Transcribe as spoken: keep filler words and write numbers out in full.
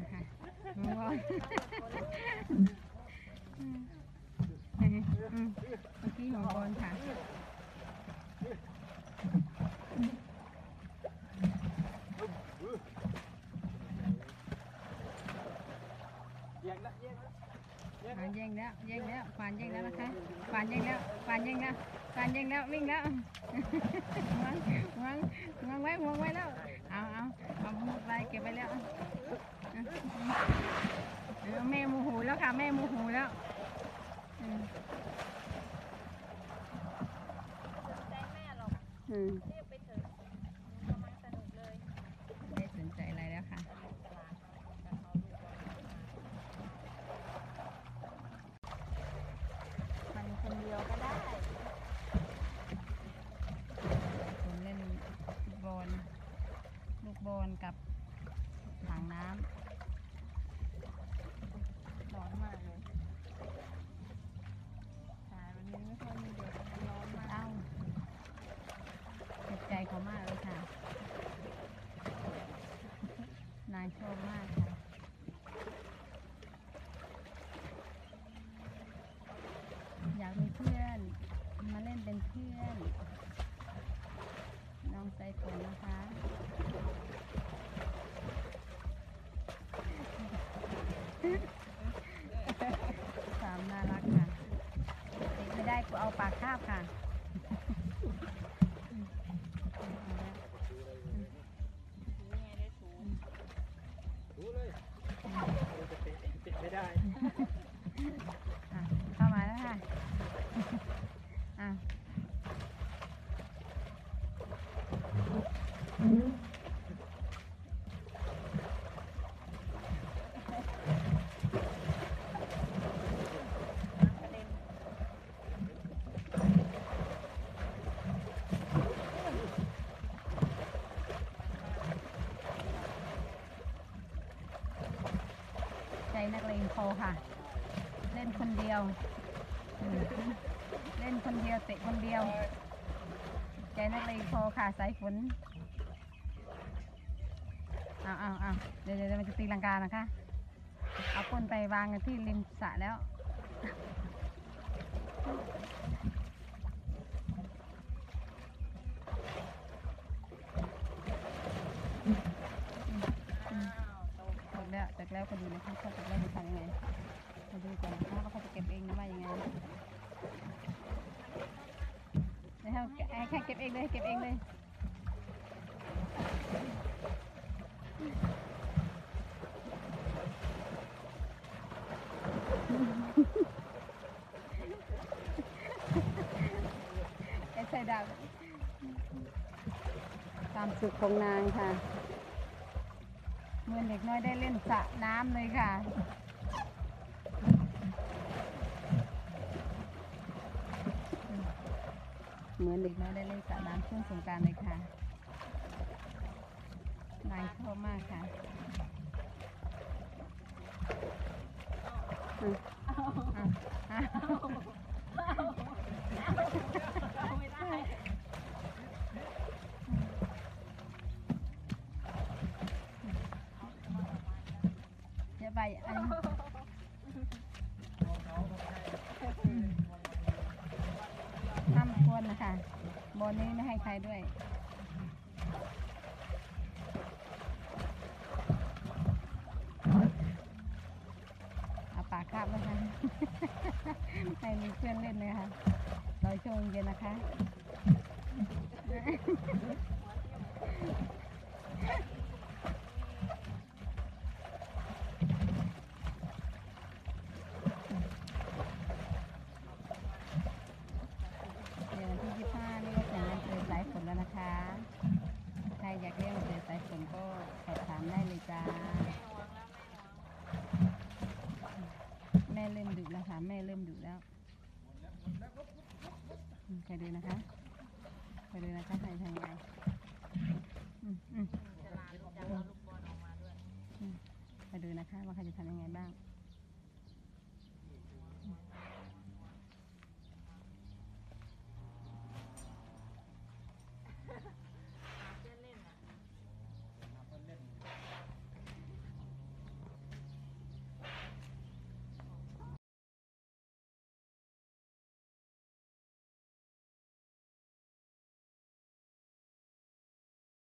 ค่ะงวงเมื่อกี้หัวบอลค่ะควานแย่งแล้วแย่งแล้วควานแย่งแล้วนะคะควานแย่งแล้วควานแย่งแล้วควานแย่งแล้ววิ่งแล้ววางวางวางไว้วางไว้แล้วเอาเอาเอามุดไว้เก็บไว้แล้วแม่โมโหแล้วค่ะแม่โมโหแล้วใจแม่หรอกเรียกไปเถอะกำลังสนุกเลยไม่สนใจอะไรแล้วค่ะมันคนเดียวก็ได้ผมเล่นฟุตบอลลูกบอลกับถังน้ำร้อนมากเลยแต่วันนี้ไม่ค่อยมีเด็กร้อนมากเอ้าเจ็บใจเขามากเลยค่ะนายชอบมากค่ะอยากมีเพื่อนมาเล่นเป็นเพื่อนน้องไซฝนนะคะสามน่ารักค่ะติดไม่ได้กูเอาปากคาบค่ะถูเลยติดไม่ได้เข้ามาแล้วค่ะอ่ะนักเลงพอค่ะเล่นคนเดียวเล่นคนเดียวเตะคนเดียวใจนักเลงพอค่ะสายฝนเอาเอาเอาเดี๋ยวเดี๋ยวมันจะตีลังกานะคะเอาก้นไปวางที่ริมสระแล้วจากแล้วก็ดูนะคะเขาจากแล้วจะทำยังไงมาดูก่อนนะคะว่าเขาจะเก็บเองหรือไม่ยังไงให้แค่เก็บเองเลยเก็บเองเลยไอ้ใส่ดาวตามสุขของนางค่ะเหมือนเด็กน้อยได้เล่นสระน้ำเลยค่ะเหมือนเด็กน้อยได้เล่นสระน้ำช่วงสงกรานต์เลยค่ะนายชอบมากค่ะไม่ได้ไปอันนี้ห้ามควรนะคะบอลนี้ไม่ให้ใครด้วยเอาปากคาบนะคะให้มีเพื่อนเล่นเลยค่ะรอช่วงเย็นนะคะใครอยากเลี้ยงเสือสายฝนก็สอบถามได้เลยจ้าแม่เริ่มดุแล้วค่ะแม่เริ่มดุแล้วใครดูนะคะใครดูนะคะใครทำยังไงใครดูนะคะว่าใครจะทำยังไงบ้าง